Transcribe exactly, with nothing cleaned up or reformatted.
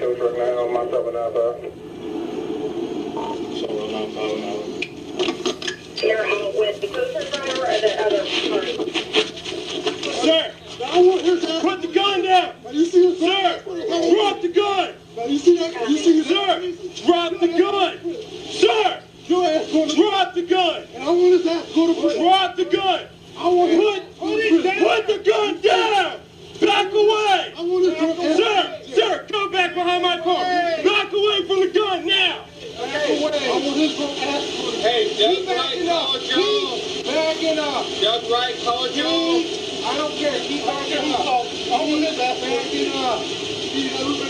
Two truck nine on my seven nine five. seven nine five an hour. You're out with the tow truck driver or the other car? Sir! I want his ass. Put the gun down! Now, you see what's Sir! Drop the gun! Now, you see that? You see his Sir! Drop the gun! Sir! Your ass going to Drop the gun! And I want his ass to go to prison. Drop the gun! I want his Put, put the gun down! Back away! I want his ass. Sir! Sir! Go back behind my car! Back away from the gun now! Hey, I want his ass. Hey, just right, call Jones. Backing up. Just right, call Jones. I don't care. Keep backing up. I want his ass backing up.